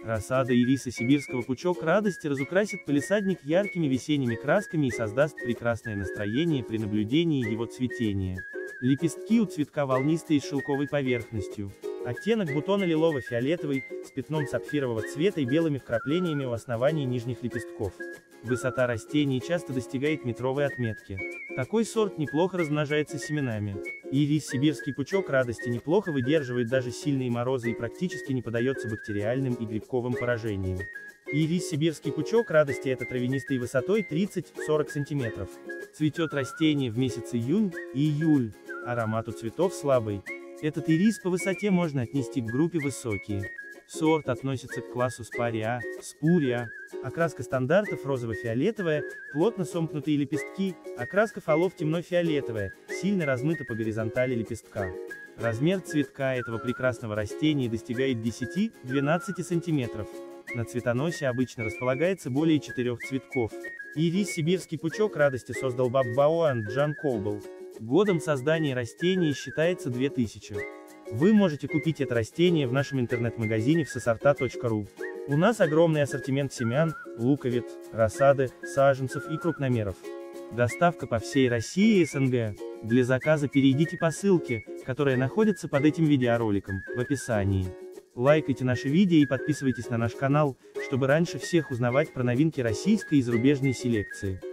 Рассада ириса сибирского пучок радости разукрасит палисадник яркими весенними красками и создаст прекрасное настроение при наблюдении его цветения. Лепестки у цветка волнистые с шелковой поверхностью. Оттенок бутона лилово-фиолетовый, с пятном сапфирового цвета и белыми вкраплениями у основания нижних лепестков. Высота растений часто достигает метровой отметки. Такой сорт неплохо размножается семенами. Ирис сибирский пучок радости неплохо выдерживает даже сильные морозы и практически не поддается бактериальным и грибковым поражениям. Ирис сибирский пучок радости — это травянистый высотой 30-40 см. Цветет растение в месяц июнь и июль. Аромат у цветов слабый. Этот ирис по высоте можно отнести к группе высокие. Сорт относится к классу спария, спурия. Окраска стандартов розово-фиолетовая, плотно сомкнутые лепестки, окраска фолов темно-фиолетовая, сильно размыта по горизонтали лепестка. Размер цветка этого прекрасного растения достигает 10-12 см. На цветоносе обычно располагается более 4 цветков. Ирис сибирский пучок радости создал Баббаоан Джан Коубл. Годом создания растения считается 2000. Вы можете купить это растение в нашем интернет-магазине в сосорта.ру. У нас огромный ассортимент семян, луковиц, рассады, саженцев и крупномеров. Доставка по всей России и СНГ. Для заказа перейдите по ссылке, которая находится под этим видеороликом, в описании. Лайкайте наши видео и подписывайтесь на наш канал, чтобы раньше всех узнавать про новинки российской и зарубежной селекции.